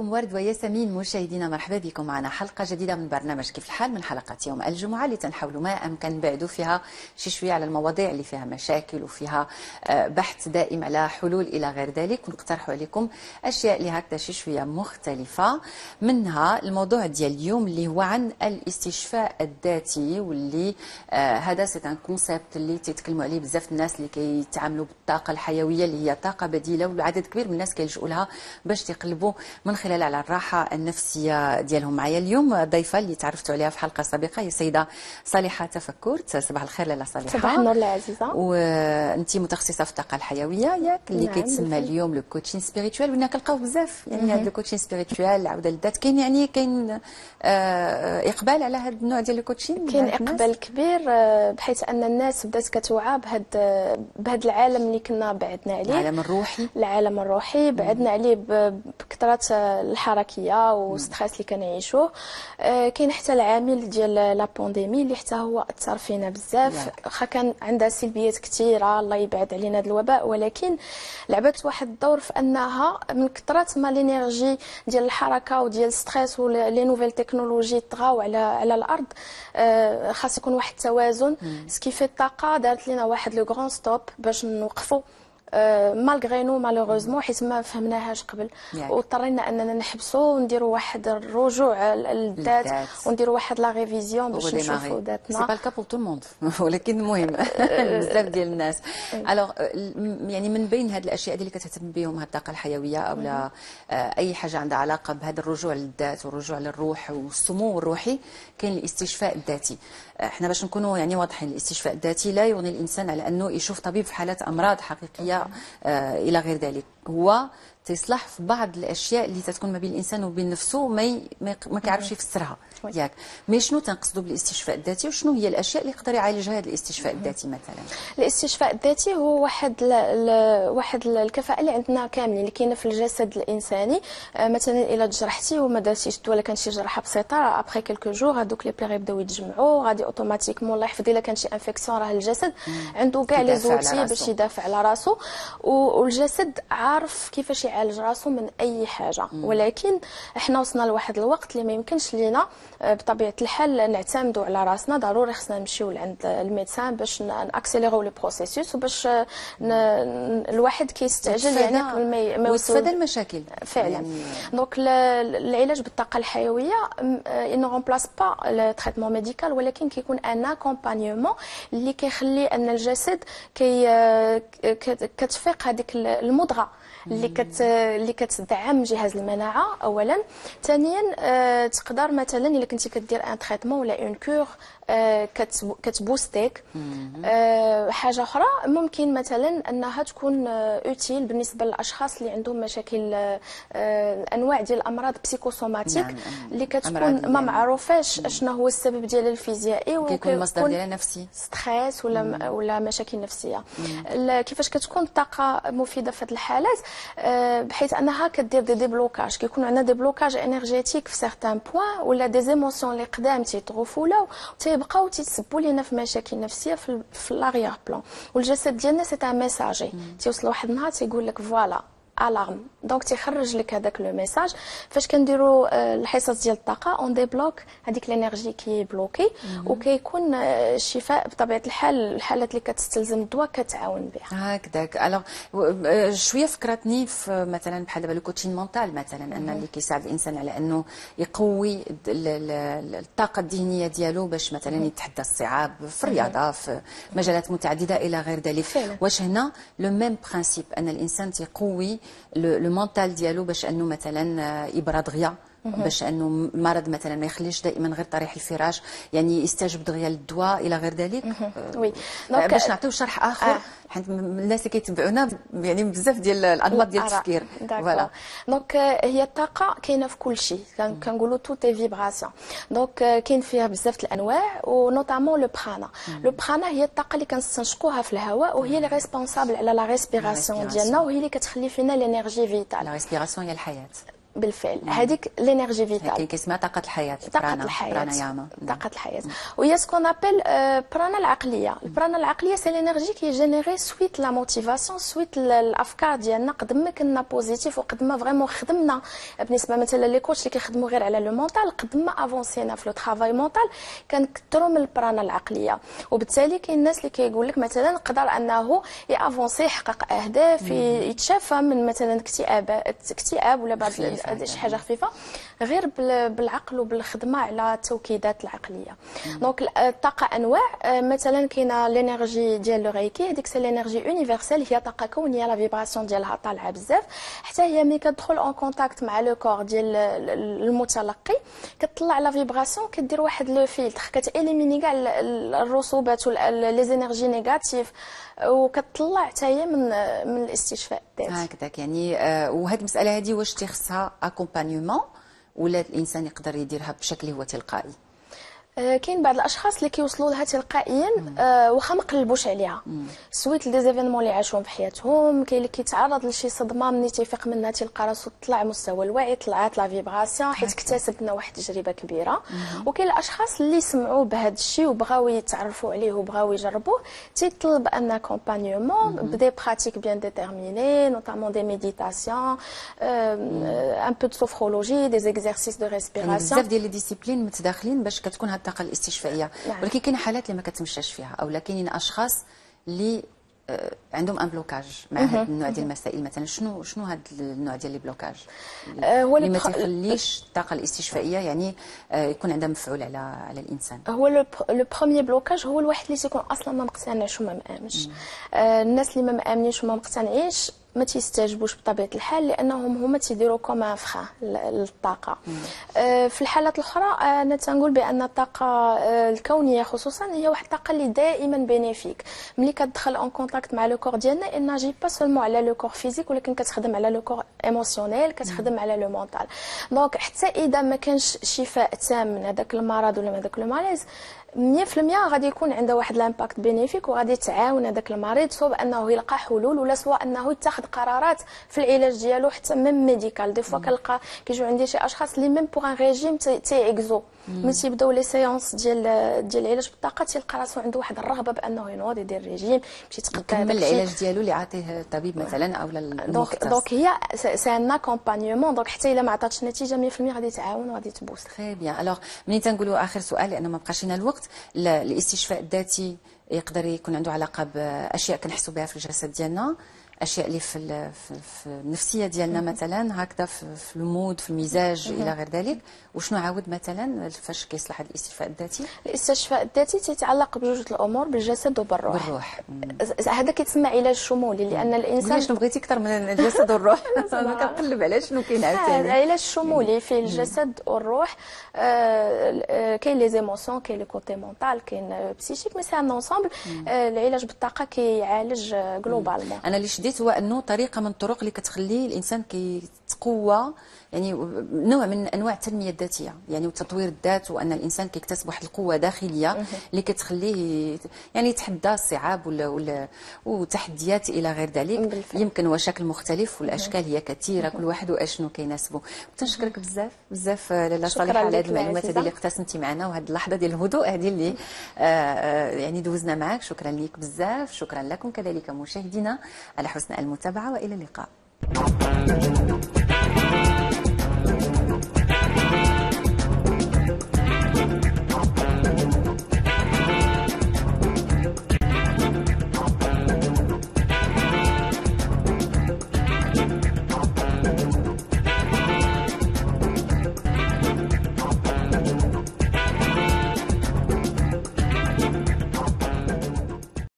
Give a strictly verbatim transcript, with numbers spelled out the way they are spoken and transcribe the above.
معكم ورد وياسمين. مشاهدينا مرحبا بكم معنا حلقة جديدة من برنامج كيف الحال من حلقات يوم الجمعة اللي تنحاولوا ما أمكن نبعدوا فيها شي شوية على المواضيع اللي فيها مشاكل وفيها بحث دائم على حلول إلى غير ذلك، ونقترحوا عليكم أشياء اللي هكذا شي شوية مختلفة. منها الموضوع ديال اليوم اللي هو عن الاستشفاء الذاتي، واللي آه هذا سي ان كونسيبت اللي تيتكلموا عليه بزاف الناس اللي كيتعاملوا بالطاقة الحيوية اللي هي طاقة بديلة، وعدد كبير من الناس كيلجؤوا لها باش تقلبوا من خلال على الراحه النفسيه ديالهم. معايا اليوم ضيفه اللي تعرفتوا عليها في حلقه سابقه هي السيده صالحه تفكر. صباح الخير لاله صالحه. صباح النور العزيزه. وانت متخصصه في الطاقه الحيويه ياك، اللي نعم كيتسمى اليوم لو كوتشين سبيريتوال، ونا كنلقاو بزاف يعني هذا لو كوتشين سبيريتوال العوده للذات. كاين يعني كاين آه اقبال على هذا النوع ديال الكوتشين؟ كاين اقبال كبير بحيث ان الناس بدات كتوعى بهذا بهذا العالم اللي كنا بعدنا عليه، العالم الروحي العالم الروحي بعدنا عليه بكثره الحركيه والستريس اللي كنعيشوه. كاين حتى العامل ديال لا بانديمي اللي حتى هو اثر فينا بزاف، واخا كان عندها سلبيات كثيره الله يبعد علينا هذا الوباء، ولكن لعبت واحد الدور في انها من كثره ما لينيرجي ديال الحركه وديال الستريس ولي نوفيل تكنولوجي طغاو على على الارض. خاص يكون واحد التوازن. سكيفي الطاقه دارت لنا واحد لو غران ستوب باش نوقفوا مالغري نو مالوغوزمون حيت ما فهمناهاش قبل، واضطرينا اننا نحبسوا ونديروا واحد الرجوع للذات ونديروا واحد لا ريفيزيون باش نشوفوا ذاتنا. سي با الكا بور تو الموند ولكن المهم بزاف ديال الناس. الوغ يعني من بين هاد الاشياء اللي كتهتم بهم هاد الطاقه الحيويه او لا اي حاجه عندها علاقه بهذا الرجوع للذات والرجوع للروح والسمو الروحي، كاين الاستشفاء الذاتي. احنا باش نكونوا يعني واضحين، الاستشفاء الذاتي لا يغني الانسان على انه يشوف طبيب في حالات امراض حقيقيه آه الى غير ذلك. هو تصلح في بعض الاشياء اللي تتكون ما بين الانسان وبين نفسه ما ما كيعرفش يفسرها ياك. مي شنو تنقصدوا بالاستشفاء الذاتي، وشنو هي الاشياء اللي يقدر يعالجها هذا الاستشفاء الذاتي؟ مثلا الاستشفاء الذاتي هو واحد ل... واحد الكفاءه اللي عندنا كاملين اللي كاينه في الجسد الانساني. مثلا الا تجرحتي وما درتيش ولا كانت شي جرحه بسيطه، ابخي كلكو جور هذوك لي بليغ يبداو يتجمعوا غادي اوتوماتيكمون الله يحفظ. الا كان شي انفيكسيون راه الجسد عنده كاع لي زوتي باش يدافع على راسو، والجسد عارف كيفاش يعالج راسو من اي حاجه. ولكن احنا وصلنا لواحد الوقت اللي ما يمكنش لينا بطبيعه الحال نعتمدوا على راسنا، ضروري خصنا نمشيو لعند الميدسان باش ناكسيليرو لو بروسيسوس وباش ن... الواحد كيستعجل يعني قبل ما يوصل ويتفادى المشاكل فعلا يعني. دونك العلاج بالطاقه الحيويه انه رومبلاس با لو تريتمون ميديكال، ولكن كيكون ان اكومبانيومون اللي كيخلي ان الجسد كي كتفيق هذيك المضغه اللي كت اللي كتدعم جهاز المناعه اولا. ثانيا أه تقدر مثلا الا كنتي كدير ان تريتمون ولا اون كور أه كتبوستيك. أه حاجه اخرى ممكن مثلا انها تكون اوتيل أه بالنسبه للاشخاص اللي عندهم مشاكل أه انواع ديال الامراض بسيكوسوماتيك. نعم. اللي كتكون ما معروفاش اشنا هو السبب ديالها الفيزيائي، وكيكون المصدر ديالها نفسي، ستريس ولا مم. ولا مشاكل نفسيه. كيفاش كتكون الطاقه مفيده في هذه الحالات؟ بحيث انها كدير دي ديبلوكاج، كيكون عندنا دي بلوكاج انرجيتيك في سيغتان بوين ولا دي زيموسيون اللي قدام تيطغفوا تيبقاو تيتسبوا لينا في مشاكل نفسيه في, في لاغيير بلان. والجسد ديالنا سي ان ميساجي تيوصل واحد النهار تيقول لك فوالا الارم، دونك تيخرج لك هذاك لو ميساج. فاش كنديروا الحصص ديال الطاقه اون ديبلوك هذيك الانرجي كي بلوكي، وكيكون الشفاء بطبيعه الحال الحالات اللي كتستلزم الدواء كتعاون بها هكذاك. الوغ شويه فكرتني في مثلا بحال دابا لو كوتشين مونتال مثلا، ان اللي كيساعد الانسان على انه يقوي الطاقه الذهنيه ديالو باش مثلا يتحدى الصعاب في الرياضه في مجالات متعدده الى غير ذلك. واش هنا لو ميم برينسيپ ان الانسان تيقوي لو مونتال ديالو باش انه مثلا يبرد دغيا، باش انه المرض مثلا ما يخليش دائما غير طريح الفراش، يعني يستجب دغيا للدواء الى غير ذلك. وي باش نعطيو شرح اخر حيت الناس اللي كيتبعونا يعني بزاف ديال الانماط ديال التفكير. فوالا دونك هي الطاقه كاينه في كل شيء، كنقولوا تو تي فيبراسيون. دونك كاين فيها بزاف الانواع ونوتامون لو برانا. لو برانا هي الطاقه اللي كنستنشقوها في الهواء، وهي اللي ريسبونسابل على لا ريسبيراسيون ديالنا، وهي اللي كتخلي فينا لينيرجي فيتال. لا ريسبيراسيون هي الحياه بالفعل هذيك لينيرجي كاين فيتال كيسمى طاقه الحياه، طاقه الحياه براناياما. طاقه الحياه وهي سكون ابل برانا العقليه. البرانا العقليه سي لينيرجي كي جينيري سويت لا موتيفاسيون سويت الافكار ديالنا قد ما كنا بوزيتيف وقد ما فريمون خدمنا بالنسبه مثلا لي كوتش اللي كيخدموا غير على لو مونطال قد ما افونسينا في لو ترافاي مونطال كنكثروا من البرانا العقليه. وبالتالي كاين الناس اللي كيقول لك مثلا نقدر انه يافونسي يحقق اهداف يتشافى من مثلا اكتئاب اكتئاب ولا بعض شي حاجه خفيفه غير بالعقل وبالخدمه على التوكيدات العقليه. دونك الطاقه انواع مثلا كاينه لينيرجي ديال لو ريكي هذيك سي لينيرجي يونيفرسال هي طاقه كونيه لا فيبراسيون ديالها طالعه بزاف حتى هي ملي كتدخل اون كونتاكت مع لو كور ديال المتلقي كتطلع لا فيبراسيون كدير واحد لو فيلتر كتاليميني كاع الرسوبات لي زينيرجي نيجاتيف وكتطلع حتى هي من من الاستشفاء الذاتي. هكذاك يعني آه وهاد المساله هذه واش تيخصها اكومبانيومون ولا الانسان يقدر يديرها بشكل هو تلقائي؟ كاين بعض الاشخاص اللي كيوصلوا لها تلقائيا أه واخا ما قلبوش عليها سويت لي زيفينمون اللي عاشوهم في حياتهم. كاين اللي كيتعرض لشي صدمه ملي تيفيق منها تلقى راسو طلع مستوى الوعي طلعت لا فيبراسيون حيت اكتسبنا واحد التجربه كبيره. وكاين الاشخاص اللي سمعوا بهذا الشيء وبغاو يتعرفوا عليه وبغاو يجربوه تيطلب ان اكومبانيومون بدي براتيك بيان ديتيرميني نوتامون دي ميديتاسيون ان بو دو سوفرولوجي دي زيكزارسيس دو ريسبيراسيون بزاف ديال لي ديسيبلين متداخلين باش كتكون هاد الطاقه الاستشفائيه. نعم. ولكن كاين حالات اللي ما كتمشاش فيها او كاينين اشخاص اللي آه عندهم ان بلوكاج مع هذا النوع ديال المسائل. مثلا شنو شنو هذا النوع ديال لي بلوكاج هو اللي ما تيخليش الطاقه الاستشفائيه يعني آه يكون عندها مفعول على على الانسان؟ هو لو بروميير بلوكاج هو الواحد اللي تيكون اصلا ما مقتنعش وما مامنش. آه الناس اللي ما مامنينش وما مقتنعينش ما تيستجبوش بطبيعه الحال لانهم هما تيديروا كوم فخا للطاقه. آه في الحالات الاخرى انا تنقول بان الطاقه آه الكونيه خصوصا هي واحد الطاقه اللي دائما بينيفيك. ملي كتدخل اون كونتاكت مع لو كور ديالنا ان ناجي با سولمون على لو كور فيزيك ولكن كتخدم على لو كور ايموسيونيل كتخدم على لو مونطال. دونك حتى اذا ما كانش شفاء تام من هذاك المرض ولا من هذاك لو ماليز مية في المية غادي يكون عنده واحد الامباكت بينيفيك وغادي تعاون هذاك المريض سواء انه يلقى حلول ولا سواء انه يتخذ قرارات في العلاج ديالو حتى ميم ميديكال. دي فوا كنلقى كيجيو عندي شي اشخاص اللي ميم بوغ ان ريجيم تيعكزو ملي تيبداو لي سيونس ديال ديال العلاج بالطاقه تيلقى راسو عنده واحد الرغبه بانه ينوض يدير ريجيم يمشي يتقدى يكمل العلاج ديالو اللي عاطيه الطبيب مثلا او المختص. دونك هي سي ان اكومبانيومون. دونك حتى الا ما عطاتش نتيجه مية في المية غادي تعاون وغادي تبوس. تري بيان. الوغ ملي تنقولوا اخر سؤال لان ما بقاش لنا الوقت، الاستشفاء الذاتي يقدر يكون عنده علاقه باشياء كنحسوا بها في الجسد ديالنا، اشياء اللي في في النفسيه ديالنا مثلا هكذا في المود في المزاج الى غير ذلك. وشنو عاود مثلا فاش كيصلح هذا الاستشفاء الذاتي؟ الاستشفاء الذاتي تيتعلق بجوج الامور بالجسد وبالروح. بالروح هذا كيتسمى علاج شمولي لان الانسان شنو بغيتي اكثر من الجسد والروح؟ انا كنقلب على شنو كاين عاوتاني. علاج شمولي فيه الجسد والروح. آه كاين لي زيموسيون كاين لي كوتي مونطال كاين بسيشيك مي سي ان انصامبل. آه العلاج بالطاقه كيعالج جلوبالمون. انا اللي شديت هو انه طريقه من الطرق اللي كتخلي الانسان كيتقوى، يعني نوع من انواع التنميه الذاتيه يعني وتطوير الذات، وان الانسان كيكتسب واحد القوه داخليه اللي كتخليه يعني يتحدى الصعاب ولا ولا وتحديات الى غير ذلك. بالفعل. يمكن هو شكل مختلف والاشكال هي كثيره كل واحد واشنو كيناسبه. وتنشكرك بزاف بزاف لاله صالحه على هذه المعلومات هذه اللي اقتسمتي معنا وهذه اللحظه ديال الهدوء هذه اللي آه يعني دوزنا معك. شكرا لك بزاف. شكرا لكم كذلك مشاهدينا على حسن المتابعه والى اللقاء.